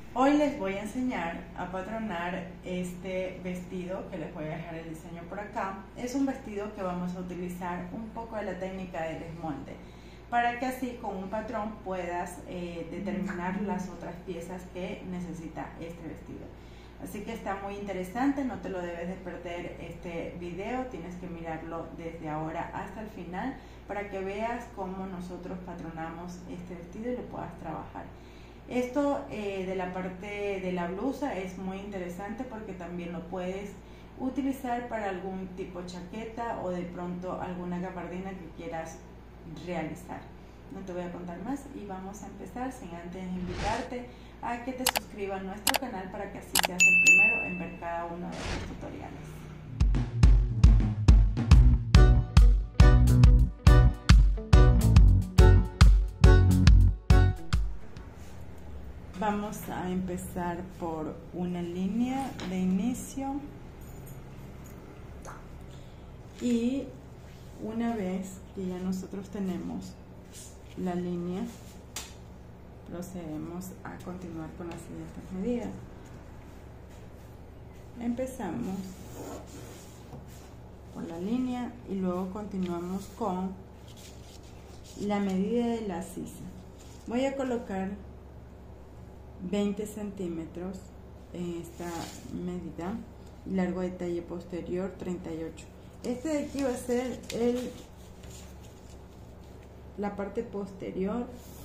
Hoy les voy a enseñar a patronar este vestido que les voy a dejar el diseño por acá. Es un vestido que vamos a utilizar un poco de la técnica de desmonte para que así con un patrón puedas determinar las otras piezas que necesita este vestido. Así que está muy interesante, no te lo debes de perder este video, tienes que mirarlo desde ahora hasta el final para que veas cómo nosotros patronamos este vestido y lo puedas trabajar. Esto de la parte de la blusa es muy interesante porque también lo puedes utilizar para algún tipo de chaqueta o de pronto alguna gabardina que quieras realizar. No te voy a contar más y vamos a empezar sin antes invitarte a que te suscribas a nuestro canal para que así seas el primero en ver cada uno de los tutoriales. Vamos a empezar por una línea de inicio y una vez que ya nosotros tenemos la línea, procedemos a continuar con las siguientes medidas. Empezamos por la línea y luego continuamos con la medida de la sisa. Voy a colocar 20 centímetros en esta medida, largo de talle posterior 38. Este de aquí va a ser la parte posterior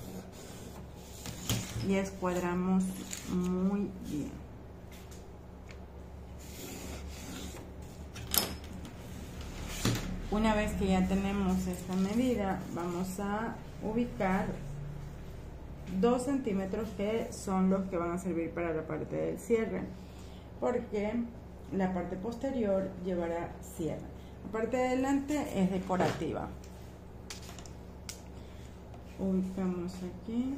y escuadramos muy bien. Una vez que ya tenemos esta medida, vamos a ubicar 2 centímetros que son los que van a servir para la parte del cierre, porque la parte posterior llevará cierre. La parte de adelante es decorativa. Ubicamos aquí.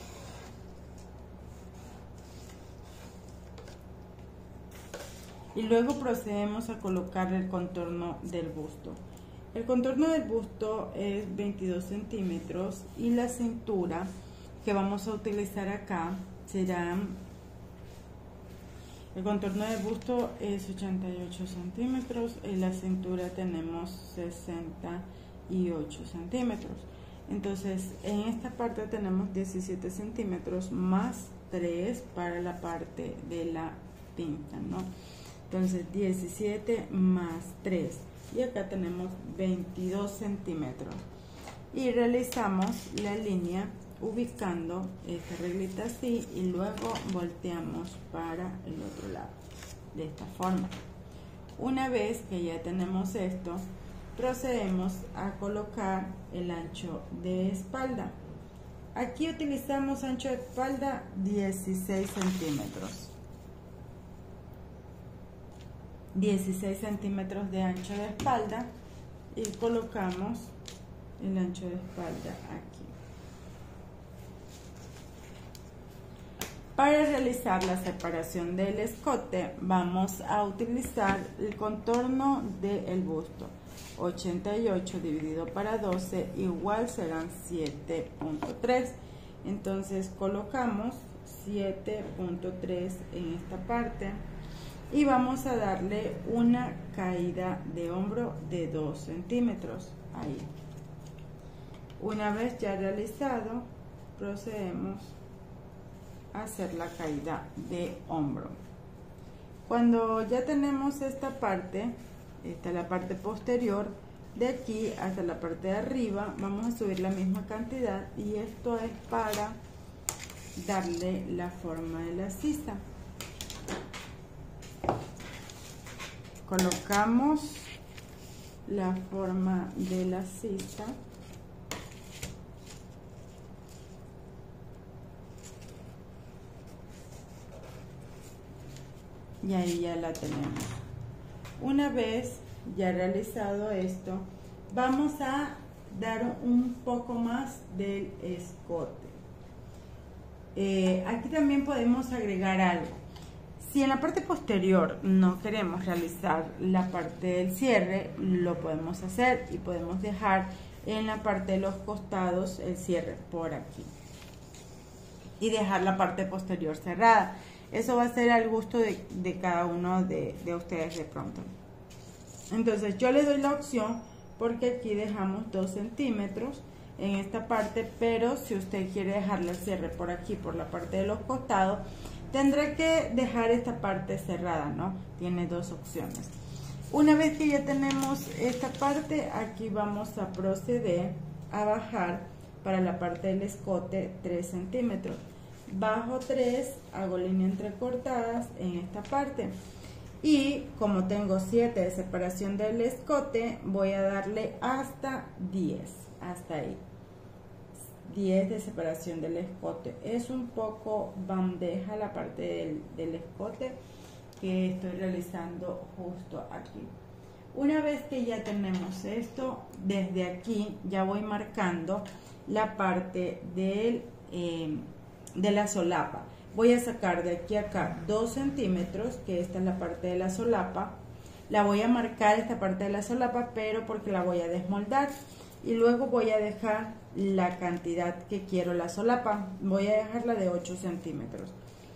Y luego procedemos a colocar el contorno del busto. El contorno del busto es 22 centímetros y la cintura que vamos a utilizar acá será, el contorno del busto es 88 centímetros y la cintura tenemos 68 centímetros. Entonces en esta parte tenemos 17 centímetros más 3 para la parte de la pinta, ¿no? Entonces 17 más 3 y acá tenemos 22 centímetros y realizamos la línea ubicando esta reglita así y luego volteamos para el otro lado de esta forma. Una vez que ya tenemos esto, procedemos a colocar el ancho de espalda. Aquí utilizamos ancho de espalda 16 centímetros. 16 centímetros de ancho de espalda y colocamos el ancho de espalda aquí. Para realizar la separación del escote vamos a utilizar el contorno del busto. 88 dividido para 12 igual serán 7.3. Entonces colocamos 7.3 en esta parte y vamos a darle una caída de hombro de 2 centímetros ahí. Una vez ya realizado, procedemos a hacer la caída de hombro. Cuando ya tenemos esta parte, esta es la parte posterior, de aquí hasta la parte de arriba vamos a subir la misma cantidad y esto es para darle la forma de la sisa. Colocamos la forma de la sisa y ahí ya la tenemos. Una vez ya realizado esto, vamos a dar un poco más del escote. Aquí también podemos agregar algo. Si en la parte posterior no queremos realizar la parte del cierre, lo podemos hacer y podemos dejar en la parte de los costados el cierre por aquí. y dejar la parte posterior cerrada. Eso va a ser al gusto de cada uno de ustedes de pronto. Entonces yo le doy la opción porque aquí dejamos 2 centímetros en esta parte, pero si usted quiere dejarle el cierre por aquí, por la parte de los costados, tendrá que dejar esta parte cerrada, ¿no? Tiene 2 opciones. Una vez que ya tenemos esta parte, aquí vamos a proceder a bajar para la parte del escote 3 centímetros. Bajo 3, hago línea entrecortadas en esta parte. Y como tengo 7 de separación del escote, voy a darle hasta 10, hasta ahí. 10 de separación del escote. Es un poco bandeja la parte del escote que estoy realizando justo aquí. Una vez que ya tenemos esto, desde aquí ya voy marcando la parte de la solapa. Voy a sacar de aquí a acá 2 centímetros, que esta es la parte de la solapa. La voy a marcar esta parte de la solapa, pero porque la voy a desmoldar. Y luego voy a dejar la cantidad que quiero la solapa. Voy a dejarla de 8 centímetros.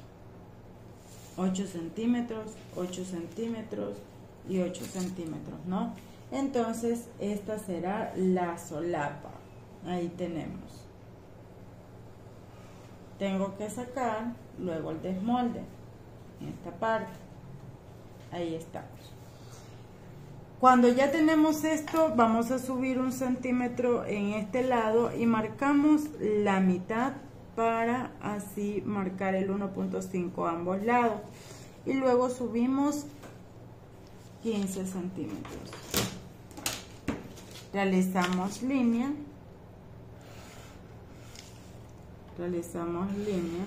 8 centímetros, 8 centímetros y 8 centímetros, ¿no? Entonces esta será la solapa. Ahí tenemos. Tengo que sacar luego el desmolde en esta parte. Ahí estamos. Cuando ya tenemos esto, vamos a subir 1 centímetro en este lado y marcamos la mitad para así marcar el 1.5 a ambos lados. Y luego subimos 15 centímetros. Realizamos línea. Realizamos línea.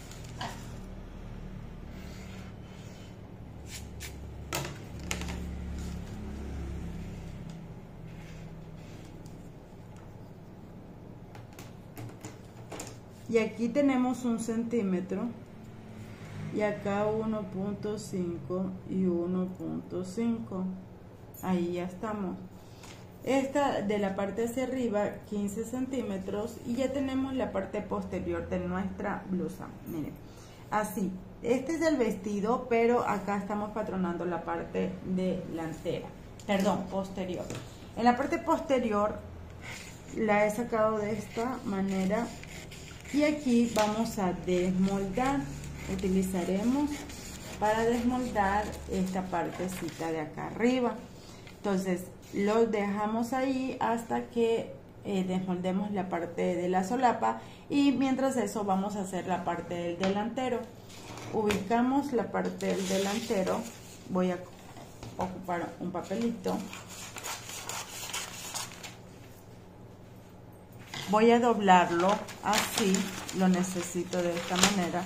Y aquí tenemos 1 centímetro. Y acá 1.5 y 1.5. Ahí ya estamos. Esta de la parte hacia arriba 15 centímetros y ya tenemos la parte posterior de nuestra blusa. Miren, así, este es el vestido, pero acá estamos patronando la parte delantera, perdón, posterior. En la parte posterior la he sacado de esta manera y aquí vamos a desmoldar. Utilizaremos para desmoldar esta partecita de acá arriba. Entonces lo dejamos ahí hasta que desmoldemos la parte de la solapa y mientras eso vamos a hacer la parte del delantero. Ubicamos la parte del delantero. Voy a ocupar un papelito. Voy a doblarlo así, lo necesito de esta manera.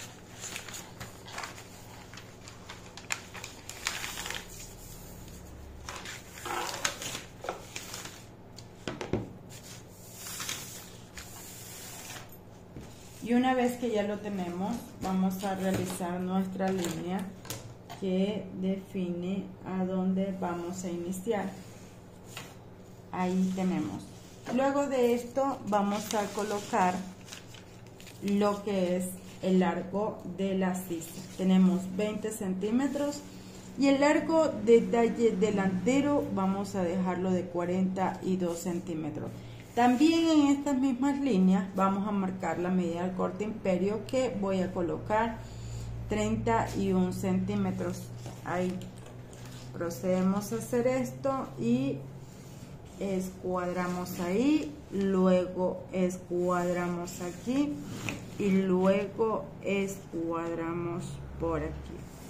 Y una vez que ya lo tenemos, vamos a realizar nuestra línea que define a dónde vamos a iniciar. Ahí tenemos. Luego de esto vamos a colocar lo que es el largo de la sisa. Tenemos 20 centímetros y el largo de talle delantero vamos a dejarlo de 42 centímetros. También en estas mismas líneas vamos a marcar la medida del corte imperio que voy a colocar 31 centímetros. Ahí procedemos a hacer esto y escuadramos ahí, luego escuadramos aquí y luego escuadramos por aquí.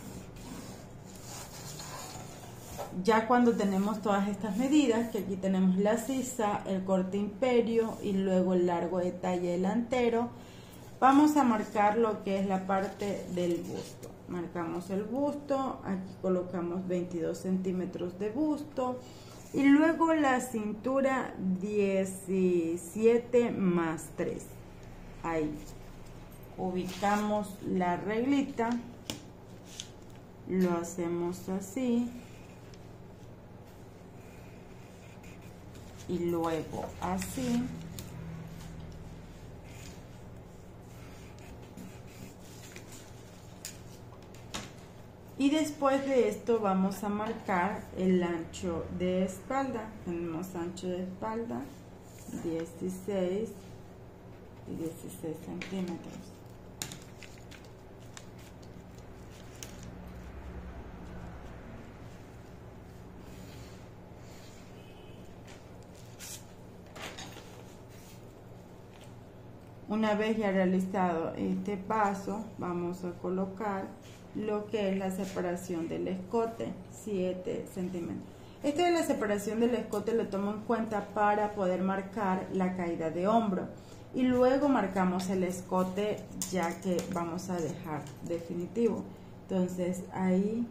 Ya cuando tenemos todas estas medidas, que aquí tenemos la sisa, el corte imperio y luego el largo de talle delantero, vamos a marcar lo que es la parte del busto. Marcamos el busto, aquí colocamos 22 centímetros de busto y luego la cintura 17 más 3. Ahí ubicamos la reglita, lo hacemos así. Y luego así. Y después de esto vamos a marcar el ancho de espalda. Tenemos ancho de espalda 16 y 16 centímetros. Una vez ya realizado este paso, vamos a colocar lo que es la separación del escote, 7 centímetros. Esto de la separación del escote lo tomo en cuenta para poder marcar la caída de hombro. Y luego marcamos el escote ya que vamos a dejar definitivo. Entonces ahí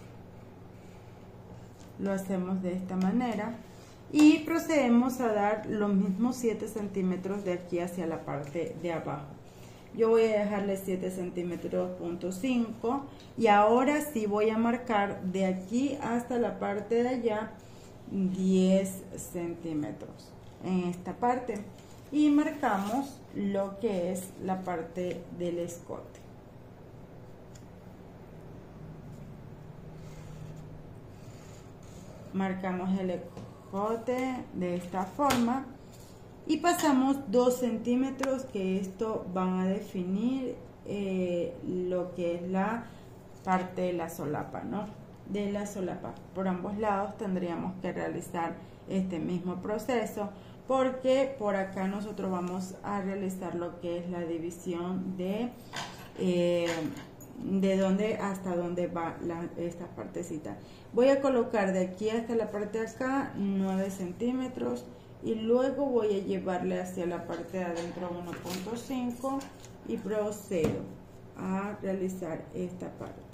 lo hacemos de esta manera. Y procedemos a dar los mismos 7 centímetros de aquí hacia la parte de abajo. Yo voy a dejarle 7 centímetros punto 5 y ahora sí voy a marcar de aquí hasta la parte de allá 10 centímetros en esta parte y marcamos lo que es la parte del escote. Marcamos el escote de esta forma y pasamos 2 centímetros, que esto van a definir lo que es la parte de la solapa, ¿no? De la solapa. Por ambos lados tendríamos que realizar este mismo proceso, porque por acá nosotros vamos a realizar lo que es la división de dónde hasta dónde va esta partecita. Voy a colocar de aquí hasta la parte de acá 9 centímetros y luego voy a llevarle hacia la parte de adentro 1.5 y procedo a realizar esta parte.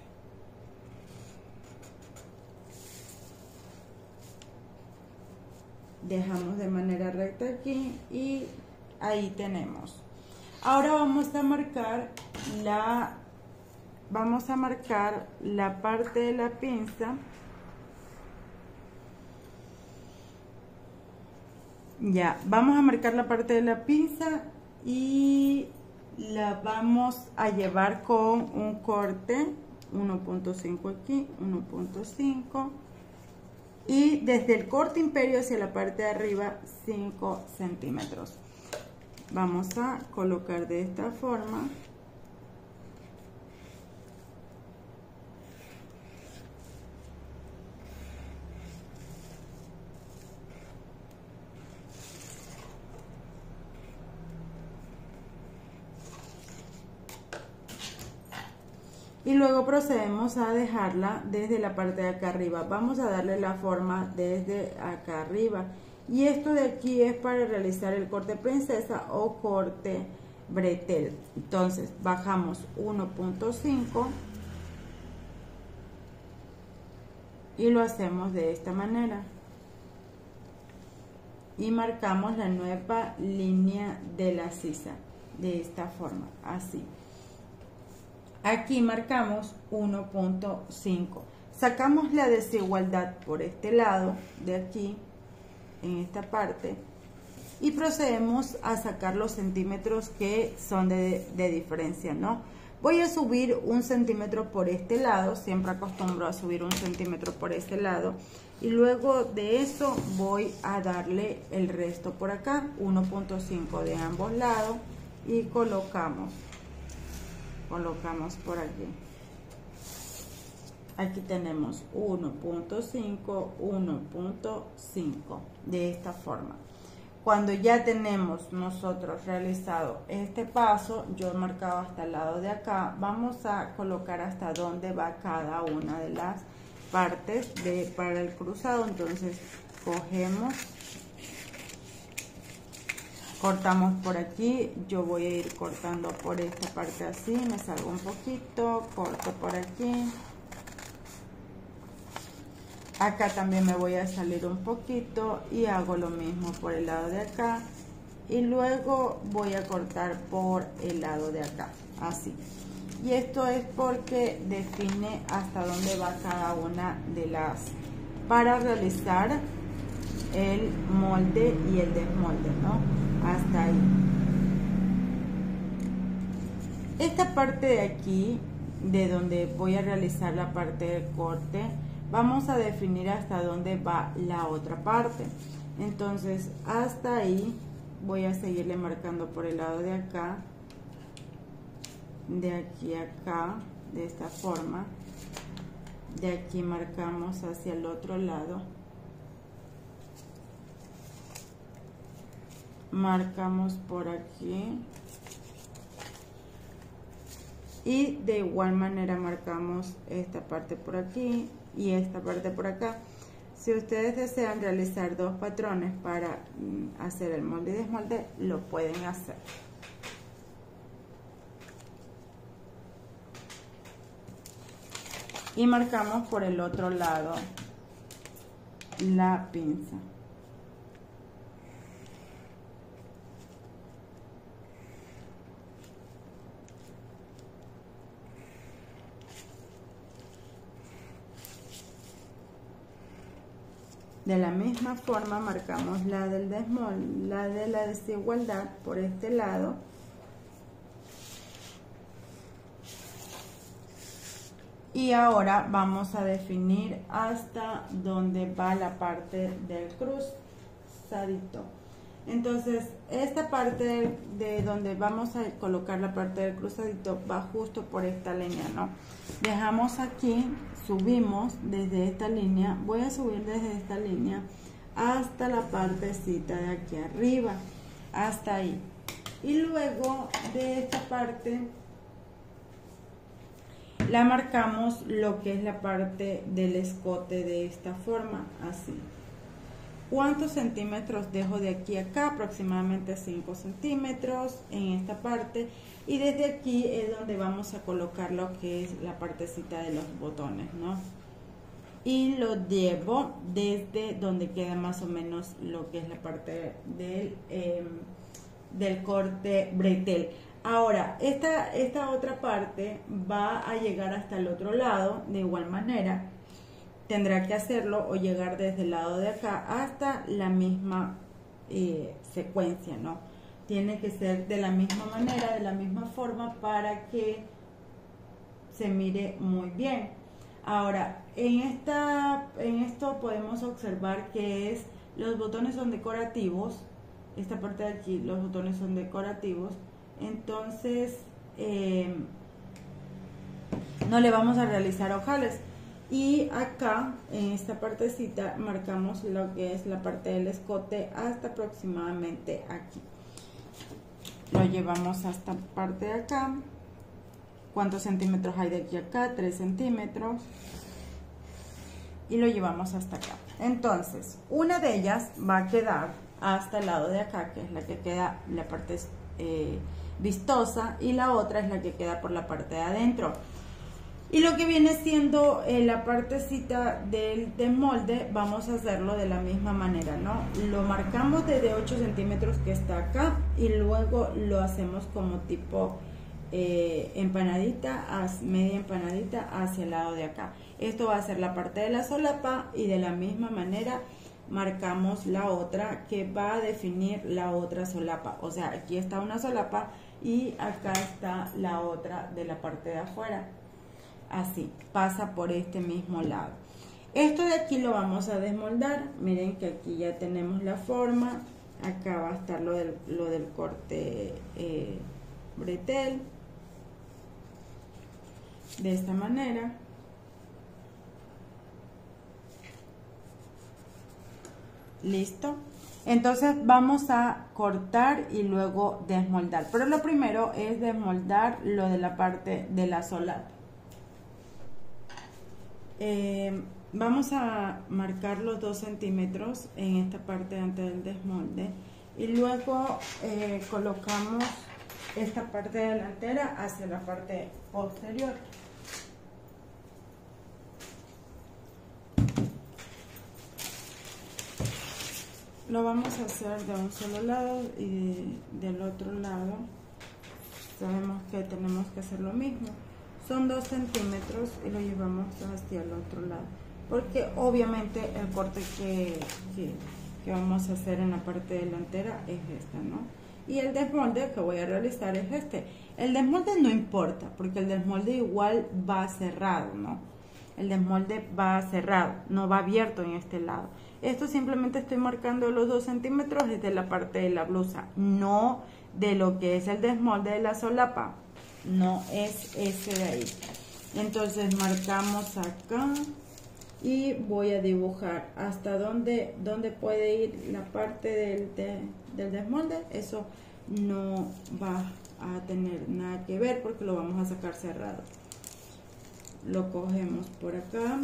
Dejamos de manera recta aquí y ahí tenemos. Ahora vamos a marcar la parte de la pinza. Ya, vamos a marcar la parte de la pinza y la vamos a llevar con un corte 1.5 aquí, 1.5 y desde el corte imperio hacia la parte de arriba 5 centímetros. Vamos a colocar de esta forma. Y luego procedemos a dejarla desde la parte de acá arriba. Vamos a darle la forma desde acá arriba. Y esto de aquí es para realizar el corte princesa o corte bretel. Entonces bajamos 1.5 y lo hacemos de esta manera. Y marcamos la nueva línea de la sisa de esta forma, así. Aquí marcamos 1.5. Sacamos la desigualdad por este lado de aquí, en esta parte, y procedemos a sacar los centímetros que son de diferencia, ¿no? Voy a subir 1 centímetro por este lado, siempre acostumbro a subir 1 centímetro por este lado, y luego de eso voy a darle el resto por acá, 1.5 de ambos lados, y colocamos por aquí. Aquí tenemos 1.5, 1.5 de esta forma. Cuando ya tenemos nosotros realizado este paso, yo he marcado hasta el lado de acá, vamos a colocar hasta dónde va cada una de las partes para el cruzado. Entonces cogemos, cortamos por aquí, yo voy a ir cortando por esta parte así, me salgo un poquito, corto por aquí. Acá también me voy a salir un poquito y hago lo mismo por el lado de acá. Y luego voy a cortar por el lado de acá, así. Y esto es porque define hasta dónde va cada una de las, para realizar el molde y el desmolde, ¿no? Hasta ahí. Esta parte de aquí de donde voy a realizar la parte del corte, vamos a definir hasta dónde va la otra parte. Entonces hasta ahí voy a seguirle marcando por el lado de acá, de aquí a acá, de esta forma. De aquí marcamos hacia el otro lado, marcamos por aquí y de igual manera marcamos esta parte por aquí y esta parte por acá. Si ustedes desean realizar dos patrones para hacer el molde y desmolde, lo pueden hacer. Y marcamos por el otro lado la pinza. De la misma forma marcamos la del desmolde, la de la desigualdad por este lado. Y ahora vamos a definir hasta dónde va la parte del cruzadito. Entonces, esta parte de donde vamos a colocar la parte del cruzadito va justo por esta línea, ¿no? Dejamos aquí, subimos desde esta línea, voy a subir desde esta línea hasta la partecita de aquí arriba, hasta ahí. Y luego de esta parte la marcamos lo que es la parte del escote de esta forma, así. ¿Cuántos centímetros dejo de aquí a acá? Aproximadamente 5 centímetros en esta parte. Y desde aquí es donde vamos a colocar lo que es la partecita de los botones, ¿no? Y lo llevo desde donde queda más o menos lo que es la parte del corte bretel. Ahora, esta otra parte va a llegar hasta el otro lado, de igual manera. Tendrá que hacerlo o llegar desde el lado de acá hasta la misma secuencia, ¿no? Tiene que ser de la misma manera, de la misma forma para que se mire muy bien. Ahora, en esto podemos observar que los botones son decorativos. Esta parte de aquí, los botones son decorativos. Entonces no le vamos a realizar ojales. Y acá en esta partecita marcamos lo que es la parte del escote hasta aproximadamente aquí. Lo llevamos hasta esta parte de acá. ¿Cuántos centímetros hay de aquí a acá? 3 centímetros. Y lo llevamos hasta acá. Entonces, una de ellas va a quedar hasta el lado de acá, que es la que queda la parte vistosa, y la otra es la que queda por la parte de adentro. Y lo que viene siendo la partecita del desmolde, vamos a hacerlo de la misma manera, ¿no? Lo marcamos desde 8 centímetros que está acá y luego lo hacemos como tipo empanadita, media empanadita hacia el lado de acá. Esto va a ser la parte de la solapa y de la misma manera marcamos la otra que va a definir la otra solapa. O sea, aquí está una solapa y acá está la otra de la parte de afuera. Así, pasa por este mismo lado. Esto de aquí lo vamos a desmoldar. Miren que aquí ya tenemos la forma. Acá va a estar lo del corte bretel. De esta manera. Listo. Entonces vamos a cortar y luego desmoldar. Pero lo primero es desmoldar lo de la parte de la solapa. Vamos a marcar los 2 centímetros en esta parte antes del desmolde y luego colocamos esta parte delantera hacia la parte posterior. Lo vamos a hacer de un solo lado y del otro lado sabemos que tenemos que hacer lo mismo. Son 2 centímetros y lo llevamos hacia el otro lado, porque obviamente el corte que vamos a hacer en la parte delantera es esta, ¿no? Y el desmolde que voy a realizar es este. El desmolde no importa, porque el desmolde igual va cerrado, ¿no? El desmolde va cerrado, no va abierto en este lado. Esto simplemente estoy marcando los 2 centímetros desde la parte de la blusa, no de lo que es el desmolde de la solapa, no es ese de ahí. Entonces marcamos acá y voy a dibujar hasta donde puede ir la parte del desmolde. Eso no va a tener nada que ver porque lo vamos a sacar cerrado. Lo cogemos por acá.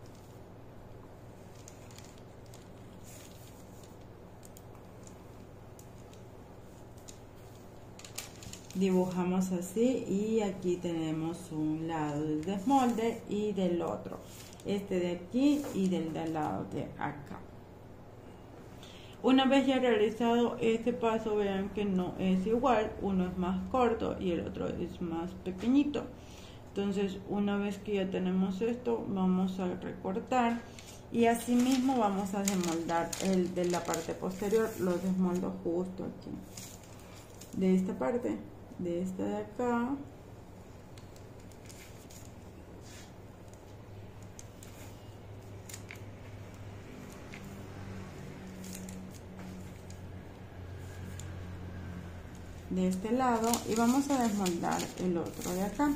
Dibujamos así y aquí tenemos un lado del desmolde y del otro, este de aquí y del lado de acá. Una vez ya realizado este paso, vean que no es igual, uno es más corto y el otro es más pequeñito. Entonces, una vez que ya tenemos esto, vamos a recortar y así mismo vamos a desmoldar el de la parte posterior. Lo desmoldo justo aquí, de esta parte, de esta de acá. De este lado y vamos a desmoldar el otro de acá.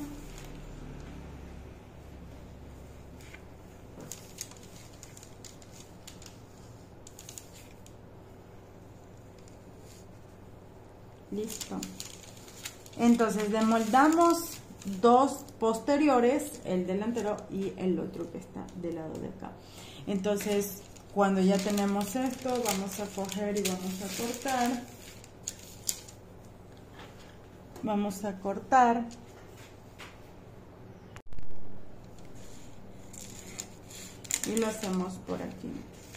Listo. Entonces desmoldamos 2 posteriores, el delantero y el otro que está del lado de acá. Entonces cuando ya tenemos esto, vamos a coger y vamos a cortar. Vamos a cortar. Y lo hacemos por aquí.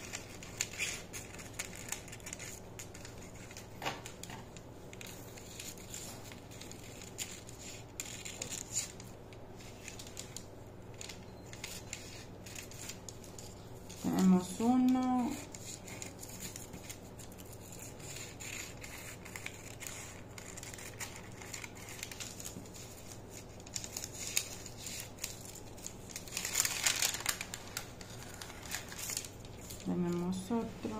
Tenemos uno. Tenemos otro.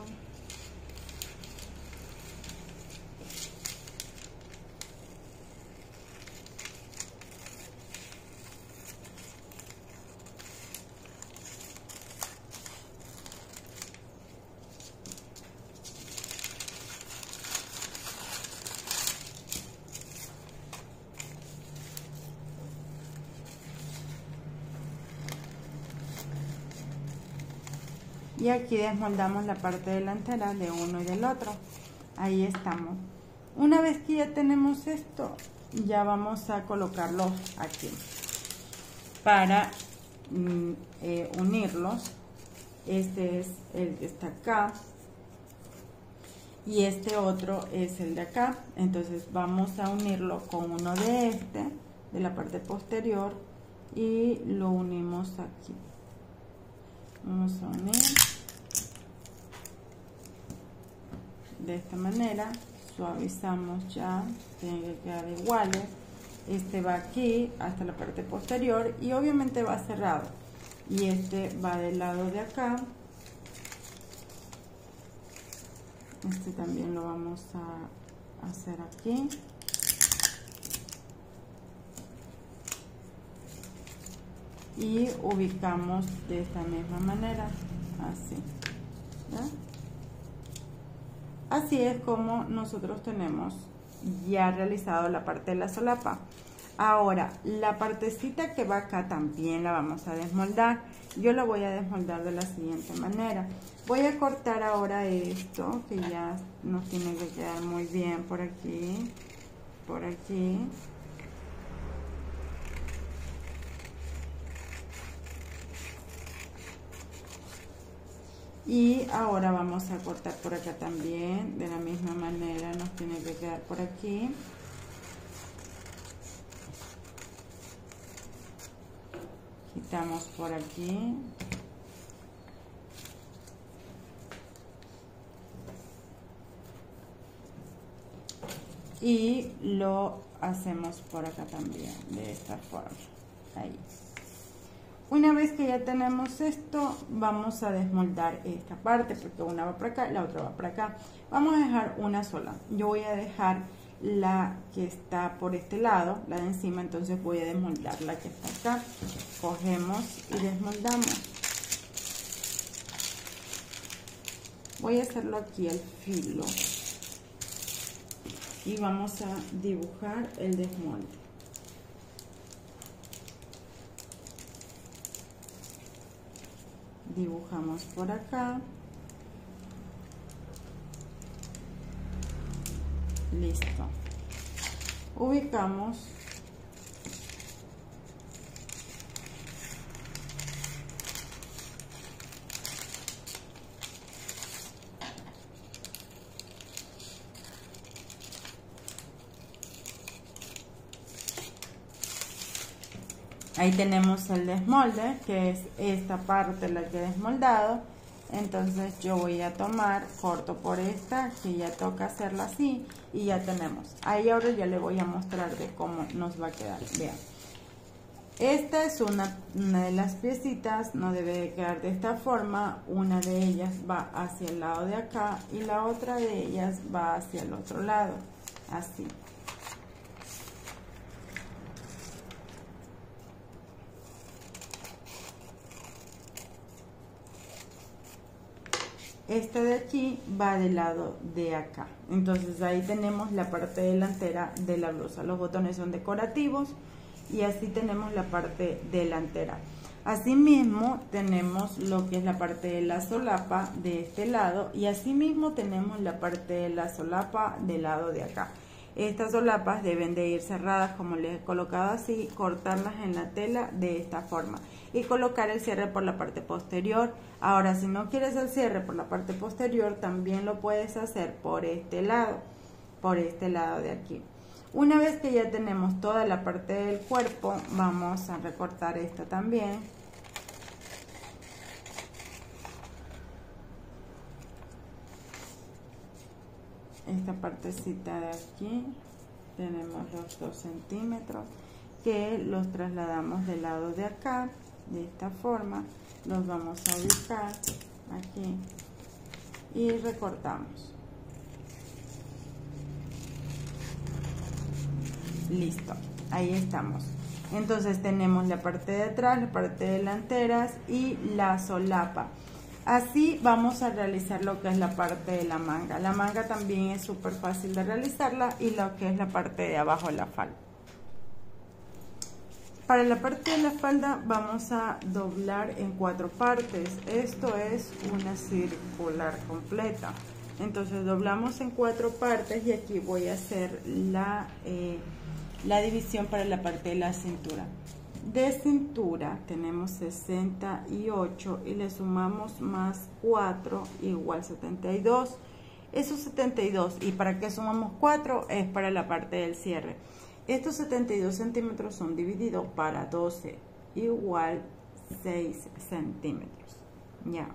Y aquí desmoldamos la parte delantera de uno y del otro. Ahí estamos. Una vez que ya tenemos esto, ya vamos a colocarlos aquí para unirlos. Este es el que está acá y este otro es el de acá. Entonces vamos a unirlo con uno de este, de la parte posterior, y lo unimos aquí. Vamos a unir de esta manera, suavizamos, ya tienen que quedar iguales. Este va aquí hasta la parte posterior y obviamente va cerrado, y este va del lado de acá. Este también lo vamos a hacer aquí. Y ubicamos de esta misma manera, así, ¿ya? Así es como nosotros tenemos ya realizado la parte de la solapa. Ahora, la partecita que va acá también la vamos a desmoldar. Yo la voy a desmoldar de la siguiente manera. Voy a cortar ahora esto, que ya nos tiene que quedar muy bien por aquí, por aquí. Y ahora vamos a cortar por acá también, de la misma manera nos tiene que quedar por aquí. Quitamos por aquí. y lo hacemos por acá también, de esta forma, ahí. Una vez que ya tenemos esto, vamos a desmoldar esta parte, porque una va para acá, la otra va para acá. Vamos a dejar una sola. Yo voy a dejar la que está por este lado, la de encima, entonces voy a desmoldar la que está acá. Cogemos y desmoldamos. Voy a hacerlo aquí al filo y vamos a dibujar el desmolde. Dibujamos por acá. Listo. Ubicamos. Ahí tenemos el desmolde, que es esta parte la que he desmoldado. Entonces yo voy a tomar, corto por esta, que ya toca hacerla así, y ya tenemos. Ahí ahora ya le voy a mostrar de cómo nos va a quedar. Vean. Esta es una de las piecitas, no debe de quedar de esta forma. Una de ellas va hacia el lado de acá y la otra de ellas va hacia el otro lado, así. Esta de aquí va del lado de acá. Entonces ahí tenemos la parte delantera de la blusa. Los botones son decorativos y así tenemos la parte delantera. Asimismo tenemos lo que es la parte de la solapa de este lado y asimismo tenemos la parte de la solapa del lado de acá. Estas solapas deben de ir cerradas como les he colocado así, cortarlas en la tela de esta forma y colocar el cierre por la parte posterior. Ahora, si no quieres el cierre por la parte posterior, también lo puedes hacer por este lado de aquí. Una vez que ya tenemos toda la parte del cuerpo, vamos a recortar esto también. Esta partecita de aquí tenemos los 2 centímetros que los trasladamos del lado de acá de esta forma, los vamos a ubicar aquí y recortamos. Listo, ahí estamos. Entonces tenemos la parte de atrás, la parte delantera y la solapa. Así vamos a realizar lo que es la parte de la manga. La manga también es súper fácil de realizarla y lo que es la parte de abajo de la falda. Para la parte de la falda vamos a doblar en 4 partes. Esto es una circular completa. Entonces doblamos en 4 partes y aquí voy a hacer la división para la parte de la cintura. De cintura tenemos 68 y le sumamos más 4 igual 72. Esos 72, ¿y para qué sumamos 4? Es para la parte del cierre. Estos 72 centímetros son divididos para 12 igual 6 centímetros. Ya.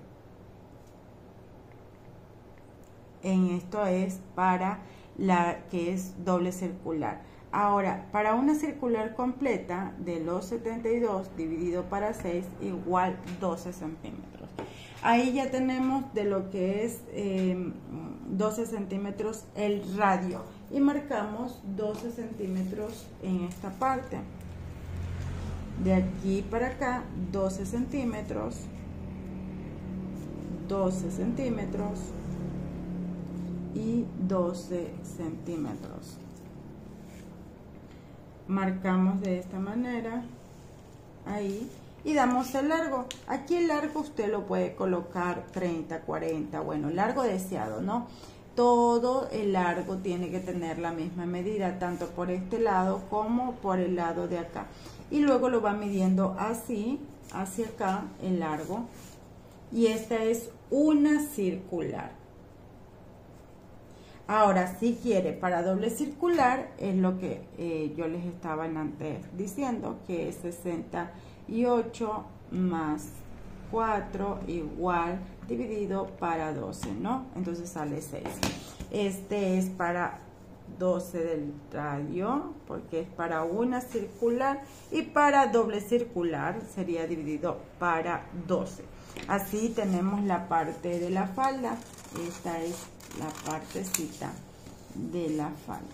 En esto es para la que es doble circular. Ahora, para una circular completa de los 72 dividido para 6 igual 12 centímetros. Ahí ya tenemos de lo que es 12 centímetros el radio y marcamos 12 centímetros en esta parte. De aquí para acá 12 centímetros, 12 centímetros y 12 centímetros. Marcamos de esta manera ahí y damos el largo. Aquí el largo usted lo puede colocar 30, 40, bueno, largo deseado, ¿no? Todo el largo tiene que tener la misma medida, tanto por este lado como por el lado de acá. Y luego lo va midiendo así, hacia acá, el largo. Y esta es una circular. Ahora, si quiere para doble circular, es lo que yo les estaba antes diciendo, que es 68 más 4 igual dividido para 12, ¿no? Entonces sale 6. Este es para 12 del radio, porque es para una circular, y para doble circular sería dividido para 12. Así tenemos la parte de la falda. Esta es la partecita de la falda.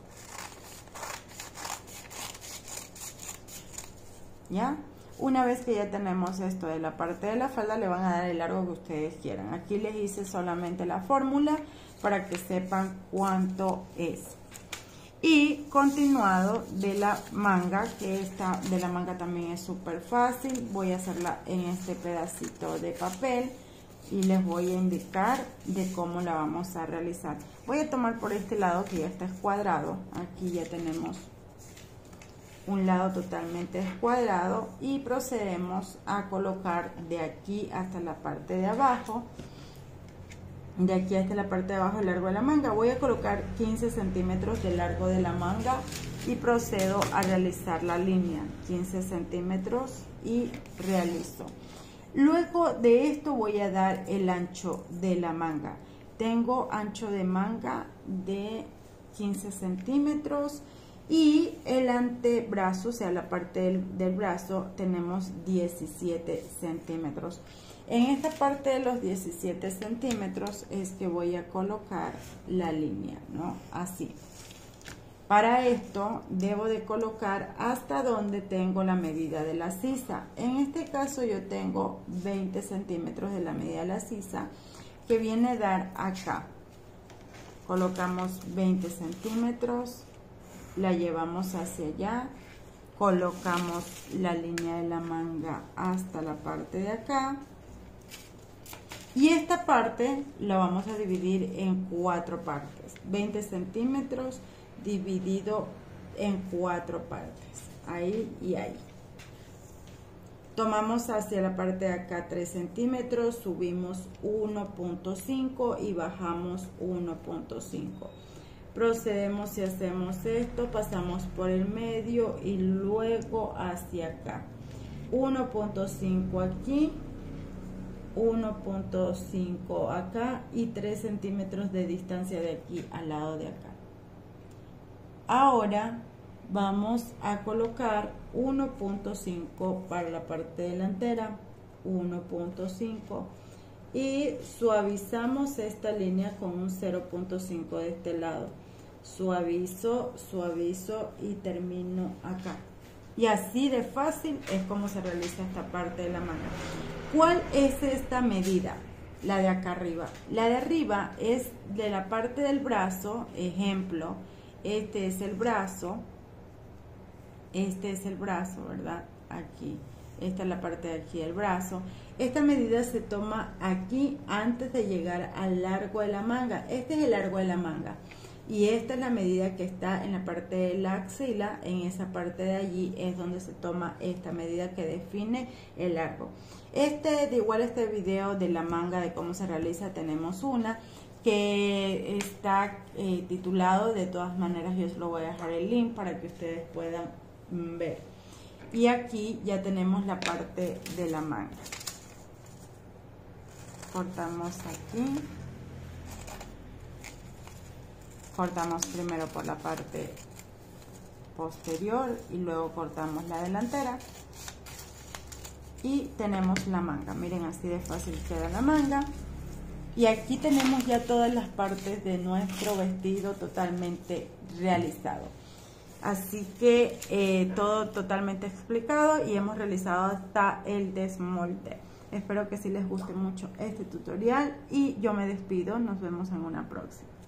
¿Ya? Una vez que ya tenemos esto de la parte de la falda, le van a dar el largo que ustedes quieran. Aquí les hice solamente la fórmula para que sepan cuánto es. Y continuado de la manga, que esta de la manga también es súper fácil. Voy a hacerla en este pedacito de papel y les voy a indicar de cómo la vamos a realizar. Voy a tomar por este lado que ya está escuadrado. Aquí ya tenemos un lado totalmente escuadrado y procedemos a colocar de aquí hasta la parte de abajo. De aquí hasta la parte de abajo el largo de la manga. Voy a colocar 15 centímetros de largo de la manga y procedo a realizar la línea. 15 centímetros y realizo. Luego de esto voy a dar el ancho de la manga. Tengo ancho de manga de 15 centímetros y el antebrazo, o sea la parte del brazo, tenemos 17 centímetros. En esta parte de los 17 centímetros es que voy a colocar la línea, ¿no? Así. Para esto debo de colocar hasta donde tengo la medida de la sisa. En este caso yo tengo 20 centímetros de la medida de la sisa, que viene a dar acá. Colocamos 20 centímetros, la llevamos hacia allá, colocamos la línea de la manga hasta la parte de acá. Y esta parte la vamos a dividir en 4 partes. 20 centímetros dividido en 4 partes. Ahí y ahí. Tomamos hacia la parte de acá 3 centímetros, subimos 1.5 y bajamos 1.5. Procedemos y hacemos esto, pasamos por el medio y luego hacia acá. 1.5 aquí. 1.5 acá y 3 centímetros de distancia de aquí al lado de acá. Ahora vamos a colocar 1.5 para la parte delantera, 1.5 y suavizamos esta línea con un 0.5 de este lado. Suavizo, suavizo y termino acá. Y así de fácil es como se realiza esta parte de la manga. ¿Cuál es esta medida? La de acá arriba. La de arriba es de la parte del brazo. Ejemplo, este es el brazo. Este es el brazo, ¿verdad? Aquí. Esta es la parte de aquí del brazo. Esta medida se toma aquí antes de llegar al largo de la manga. Este es el largo de la manga. Y esta es la medida que está en la parte de la axila. En esa parte de allí es donde se toma esta medida que define el largo. Igual este video de la manga, de cómo se realiza, tenemos una que está titulado. De todas maneras yo se lo voy a dejar el link para que ustedes puedan ver. Y aquí ya tenemos la parte de la manga. Cortamos aquí. Cortamos primero por la parte posterior y luego cortamos la delantera y tenemos la manga. Miren, así de fácil queda la manga. Y aquí tenemos ya todas las partes de nuestro vestido totalmente realizado. Así que todo totalmente explicado y hemos realizado hasta el desmolde. Espero que sí les guste mucho este tutorial y yo me despido. Nos vemos en una próxima.